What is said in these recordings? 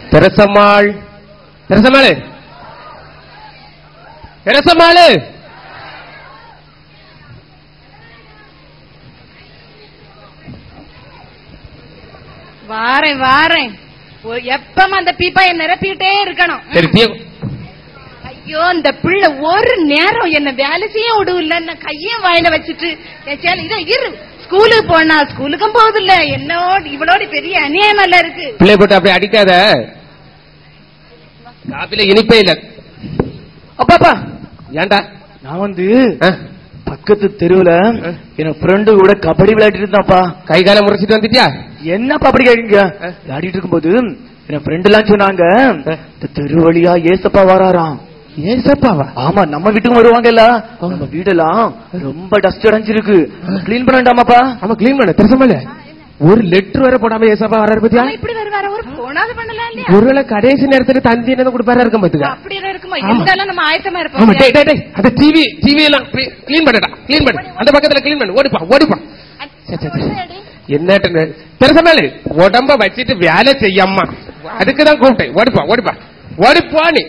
தெரசம்மாள் தெரசம்மாளு தெரசம்மாளு வாரேன் வாரேன். எப்பவும் அந்த பீப்பாய நிரப்பிட்டே இருக்கணும். ஐயோ இந்த பிள்ளை ஒரு நேரம் என்ன வேலை செய்ய விடுவில்ல, கையும் வாயில வச்சுட்டு இரு ஸ்கூலுக்கு போனா ஸ்கூலுக்கும் போகுது இல்ல. என்னோட இவளோட பெரிய அநியாயம் எல்லாம் இருக்கு. பிள்ளை போட்டு அப்படி அடிக்காத, காப்பில இனிப்பே இல்ல. அப்பாப்பா ஏண்டா நான் வந்து பக்கத்து தெருவுல என் ஃப்ரெண்டு கூட கபடி விளையாடிட்டு இருந்தாப்பா. கை கால முறைச்சிட்டு வந்துட்டியா? என்னப்பா அப்படி கேட்குங்க? விளையாடிட்டு இருக்கும்போது என் ஃப்ரெண்ட் எல்லாம் சொன்னாங்க இந்த தெரு வழியா ஏசப்பா வராராம். ஏசப்பாவா? ஆமா, நம்ம வீட்டுக்கு வருவாங்கல்ல. நம்ம வீடெல்லாம் ரொம்ப டஸ்ட் அடைஞ்சிருக்கு, கிளீன் பண்ணண்டாமாப்பா. ஆமா கிளீன் பண்ண. தெரசம்மாளு ஒரு லெட்டர் வர போடாம ஏசப்பா வராரு பத்தியா? இப்படி வருவாரு, ஒரு போனாது பண்ணலாம் இல்லையா? ஒருவேளை கடைசி நேரத்துல தந்தி என்ன கொடுப்பாரா இருக்கும் பாத்துக்க. அப்படி இருக்குமா? இருந்தாலும் நம்ம ஆயத்தமா இருப்போம். அந்த டிவி எல்லாம் கிளீன் பண்ணடா, கிளீன் பண்ணு. அந்த பக்கத்துல கிளீன் பண்ணு. ஓடிப்பா ஓடிப்பா. என்ன தெரசம்மாளு உடம்ப வச்சிட்டு வேலை செய்யம்மா, அதுக்குதான் கூப்பிட்டேன். ஓடிப்பா ஓடிப்பா ஓடிப்பா. நீ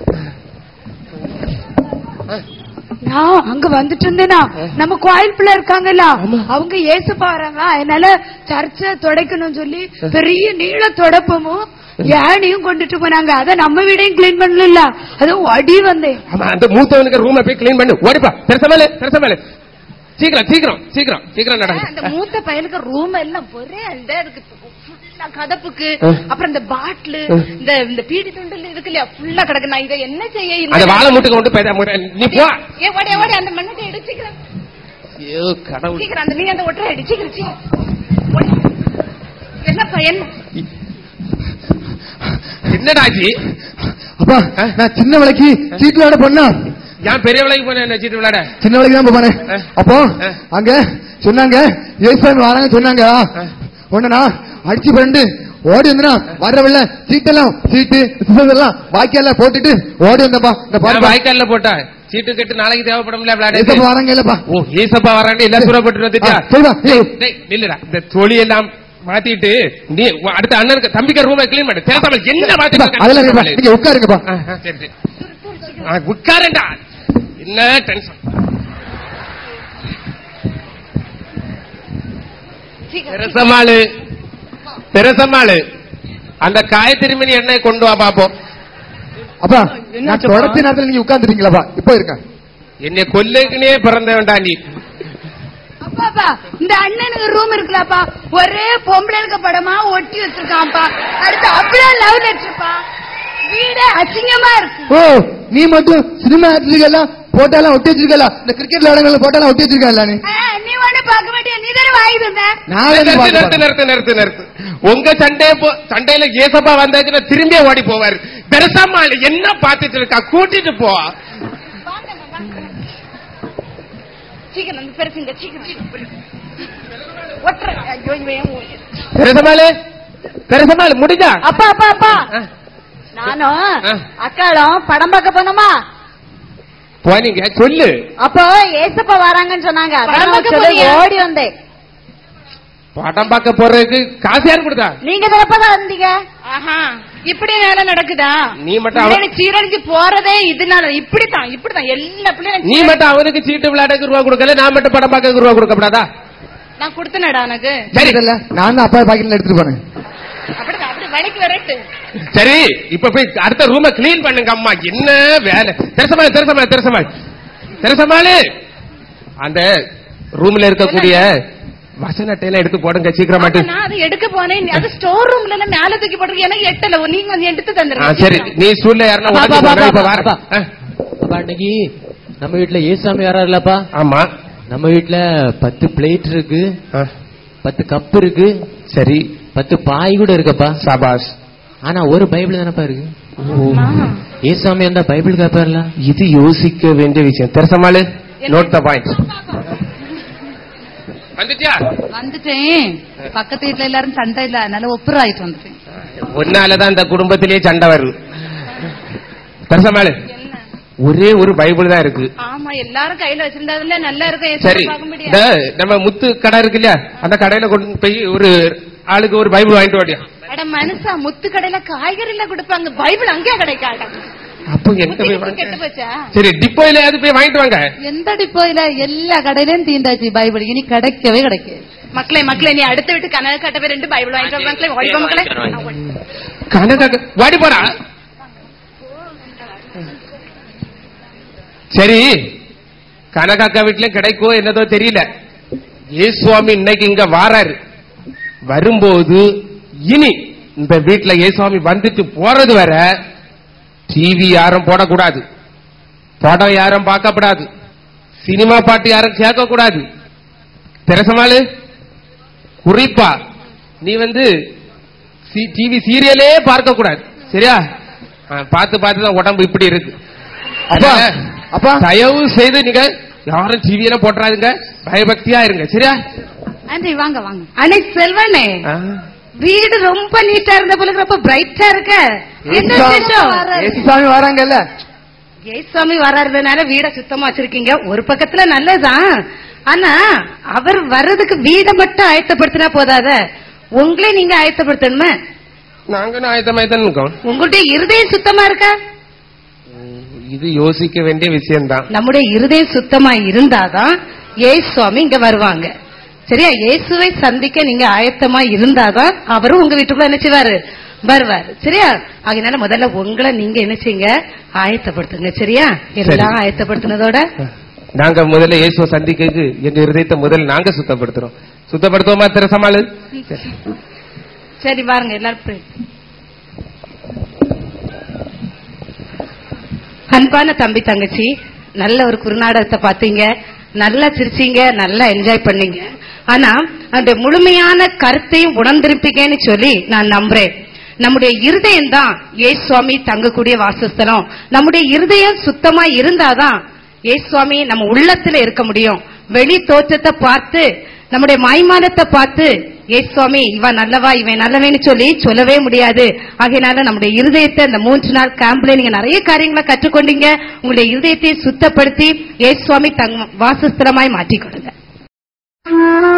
நான் அங்க வந்துட்டு இருந்தேனா, நம்ம கோயில் பிள்ளை இருக்காங்கல்ல, அவங்க ஏசப்பா வராங்க, அதனால சர்ச்சை துடைக்கணும் சொல்லி பெரிய நீள தொடப்பமும் ஏனையும் கொண்டுட்டு போனாங்க. அத நம்ம வீடையும் கிளீன் பண்ணல, அதுவும் அடி வந்தேன். அந்த மூத்தவனுக்கு ரூமை போய் கிளீன் பண்ணு. ஓடிப்பா தெரசம்மாளு தெரசம்மாளு சீக்கிரம் சீக்கிரம் சீக்கிரம் சீக்கிரம் நடக்கும். அந்த மூத்த பையனுக்கு ரூம் எல்லாம் ஒரே இதா இருக்கு, கதப்புக்கு அப்புறம் இந்த பாட்டில் இந்த பீடி துண்டல் இருக்கு இல்லையா, ஃபுல்லா கிடக்கு. நான் இதை என்ன செய்ய? அந்த வாழை மூட்டுக்கு கொண்டு நீ போ. ஓடி ஓடி அந்த மண்ணத்தை இடிச்சுக்கிறேன். ஐயோ கடவுள், சீக்கிரம் அந்த நீ அந்த ஒற்றை இடிச்சுக்கிறீங்க. என்ன பையன்? என்னடாஜி? அப்பா நான் சின்ன விலைக்கு சீட்டு விளையாட போனா, ஏன் பெரிய விலைக்கு போன சீட்டு விளையாட? சின்ன விலைக்கு தான் போனேன். அப்போ அங்க சொன்னாங்க ஏசாமி வராங்க சொன்னாங்க. ஒண்ணுனா அடிச்சு பண்ணு ஓடி வந்தா வரவில்ல, சீட்டெல்லாம் சீட்டு எல்லாம் வாய்க்கால போட்டுட்டு ஓடி வந்தப்பா. இந்த வாய்க்கால போட்டா சீட்டு கட்டு நாளைக்கு தேவைப்படும்ல. வராங்க இல்லப்பா. ஓ ஏசப்பா வராங்க எல்லாம் சூறப்பட்டு வந்துட்டியா? இல்லடா இந்த தொழி எல்லாம் மாத்திட்டு நீ அடுத்த அண்ணனுக்கு தம்பிக்க ரூமை கிளீன் பண்ணு. தேவைப்பட என்ன மாத்தி நீங்க உட்காருங்கப்பா. சரி உட்காரண்டா. என்ன டென்ஷன்? தெரசம்மாளு தெரசம்மாளு அந்த காயத்ரி மணி எண்ணெய் கொண்டு வா பாப்போம். அப்பா நான் தொடர்ச்சி நேரத்தில் நீங்க உட்கார்ந்துட்டீங்களாப்பா? இப்ப இருக்க என்னை கொல்லுக்குனே பிறந்த வேண்டாம் நீ. அப்பாப்பா இந்த அண்ணனுக்கு ரூம் இருக்குல்லப்பா, ஒரே பொம்பளைக்கு படமா ஒட்டி வச்சிருக்கான்ப்பா. அடுத்து அப்படியே லவ் லெட்டர்ப்பா. வீடே அசிங்கமா இருக்கு. ஓ நீ மட்டும் சினிமா ஆக்டர்லாம் போட்டாலாம் ஒட்டி வச்சிருக்கல, இந்த கிரிக்கெட் விளையாடுறவங்க போட்டாலாம் ஒட்டி வச்சிருக்கல. நீ ஒண்ணு பாக்க மாட்டியா? நீ தானே வாங்கி தந்த. நிறுத்து நிறுத்து நிறுத்து. உங்க சண்டையில ஏசப்பா வந்தாச்சுன்னா திரும்பியே ஓடி போவாரு. தெரசம்மாளு என்ன பாத்துட்டு இருக்கா? கூட்டிட்டு போ. தெரசம்மாளு தெரசம்மாளு முடிஞ்சா? அப்பா அப்பா அப்பா நானும் அக்காளும் படம் பார்க்க போனோமா? போனீங்க சொல்லு. அப்போ ஏசப்பா வராங்கன்னு சொன்னாங்க, ஓடி வந்தேன். படம் பார்க்க போறதுக்கு காசு யாரு கொடுத்தா? நீங்க தான் வந்தீங்க. இப்படி வேலை நடக்குதா? நீ மட்டும் சீரழிஞ்சு போறதே இதனால. இப்படித்தான் இப்படித்தான் எல்லா பிள்ளைங்க. நீ மட்டும் அவனுக்கு சீட்டு விளையாடுறதுக்கு ரூபா கொடுக்கல, நான் மட்டும் படம் பார்க்க ரூபா கொடுக்கப்படாதா? நான் கொடுத்தனடா உனக்கு. சரி இல்ல நான் தான் அப்பா பாக்கெட்ல எடுத்துட்டு போனேன். அப்படிதான் அப்படி வழிக்கு வரட்டு. சரி இப்ப போய் அடுத்த ரூமை கிளீன் பண்ணுங்க. அம்மா என்ன வேலை? தெரசம்மாளு தெரசம்மாளு தெரசம்மாளு தெரசம்மாளு அந்த ரூம்ல இருக்கக்கூடிய வசனட்டையெல்லாம் எடுத்து போடுங்க சீக்கிரமா. நான் அதை எடுக்க போனேன், அது ஸ்டோர் ரூம்ல மேல தூக்கி போட்டு எனக்கு எட்டல. நீங்க வந்து எடுத்து தந்துருங்க. சரி நீ ஸ்கூல்ல யாரா அன்னைக்கு நம்ம வீட்டுல ஏசாமி யாரா இல்லப்பா? ஆமா நம்ம வீட்டுல 10 பிளேட் இருக்கு, 10 கப் இருக்கு, சரி 10 பாய் கூட இருக்கப்பா. சபாஷ். ஆனா ஒரு பைபிள் தானப்பா இருக்கு. ஏசாமி அந்த பைபிள் காப்பாருல. இது யோசிக்க வேண்டிய விஷயம். தெரசம்மாளு நோட் த பாயிண்ட். வந்துட்டேன். பக்கத்து வீட்டுல எல்லாரும் சண்டை இல்ல, அதனால ஒப்புரம் ஆயிட்டு வந்துட்டேன். ஒன்னாலதான் இந்த குடும்பத்திலேயே சண்டை வருது. தெரசம்மாளு ஒரே ஒரு பைபிள் தான் இருக்கு. ஆமா எல்லாரும் கையில வச்சிருந்ததுல நல்லா இருக்கும். சரி நம்ம முத்து கடை இருக்கு இல்லையா, அந்த கடையில கொண்டு போய் ஒரு ஆளுக்கு ஒரு பைபிள் வாங்கிட்டு வாடியா. அட மனுஷா, முத்து கடையில காய்கறில கொடுப்பாங்க, பைபிள் அங்கே கிடைக்காது. அப்ப எங்க போய் வாங்க? கெட்டு போச்சா? சரி, டிப்போயில அது போய் வாங்கிட்டு வாங்க. எந்த டிப்போயில? எல்லா கடையிலும் தீண்டாச்சு பைபிள், இனி கிடைக்கவே கிடைக்காது. மக்களே நீ அடுத்த வீட்டு கனக கட்டவே 2 பைபிள் வாங்கிட்டு மக்களே. கனக வாடி போறா. சரி, கனகாக்கா வீட்டுல கிடைக்கோ என்னதோ தெரியல. ஏசுவாமி இன்னைக்கு இங்க வாராரு. வரும்போது இனி இந்த வீட்டுல ஏசுவாமி வந்துட்டு போறது வர டிவி யாரும் போடக்கூடாது, படம் யாரும் பார்க்கப்படாது, சினிமா பாட்டு யாரும் கேட்க கூடாது. தெரசமாளு, குறிப்பா நீ டிவி சீரியலே பார்க்க கூடாது. சரியா? பார்த்து பார்த்துதான் உடம்பு இப்படி இருக்கு. அப்ப தயவு செய்து நீங்க யாரும் டிவியில போட்டுறாதுங்க, பயபக்தியா இருங்க. சரியா? ஆண்டி வாங்க வாங்க. அன்னை செல்வனே, வீடு ரொம்ப நீட்டா இருந்த போல ரொம்ப பிரைட்டா இருக்க. என்ன விசேஷம்? ஏசுசாமி வராங்கல்ல. ஏசுசாமி வர்றதுனால வீட சுத்தமா வச்சிருக்கீங்க. ஒரு பக்கத்துல நல்லதுதான். ஆனா அவர் வர்றதுக்கு வீட மட்டும் ஆயத்தப்படுத்தினா போதாத, உங்களே நீங்க ஆயத்தப்படுத்தணுமே. நாங்க ஆயத்தமாயத்தான் இருக்கோம். உங்களுடைய இருதயம் சுத்தமா இருக்கா? இது யோசிக்க வேண்டிய விஷயம்தான். நம்முடைய இருதயம் சுத்தமா இருந்தாதான் ஏசுவாமி இங்க வருவாங்க. சரியா? இயேசுவை சந்திக்க நீங்க ஆயத்தமா இருந்தாதான் அவரும் உங்க வீட்டுக்குள்ள என்ன செய்வாரு? வருவாரு. சரியா? அதனால முதல்ல உங்களை நீங்க என்ன செய்யுங்க? ஆயத்தப்படுத்துங்க. சரியா? எல்லாம் ஆயத்தப்படுத்தினதோட நாங்க முதல்ல இயேசுவை சந்திக்க எங்க இருதயத்தை முதல்ல நாங்க சுத்தப்படுத்துறோம். சுத்தப்படுத்துவோமா திரசமாளு? சரி பாருங்க எல்லாரும். அன்பான தம்பி தங்கச்சி, நல்ல ஒரு குறுநாடகத்தை பாத்தீங்க, நல்லா சிரிச்சீங்க, நல்லா என்ஜாய் பண்ணீங்க. ஆனா அந்த முழுமையான கருத்தையும் உணர்ந்திருப்பீங்கன்னு சொல்லி நான் நம்புறேன். நம்முடைய இருதயம் தான் ஏசுவாமி தங்கக்கூடிய வாசஸ்தலம். நம்முடைய இருதயம் சுத்தமா இருந்தாதான் ஏசுவாமி நம்ம உள்ளத்துல இருக்க முடியும். வெளி தோற்றத்தை பார்த்து, நம்முடைய மாய்மானத்தை பார்த்து ஏசுவாமி இவன் நல்லவா இவன் நல்லவேன்னு சொல்லவே முடியாது. ஆகையினால நம்முடைய இருதயத்தை இந்த 3 நாள் கேம்ப்ல நீங்க நிறைய காரியங்களை கற்றுக்கொண்டீங்க. உங்களுடைய இருதயத்தை சுத்தப்படுத்தி ஏசுவாமி தங்க வாசஸ்தலமாய் மாற்றிக்கொள்ளுங்க.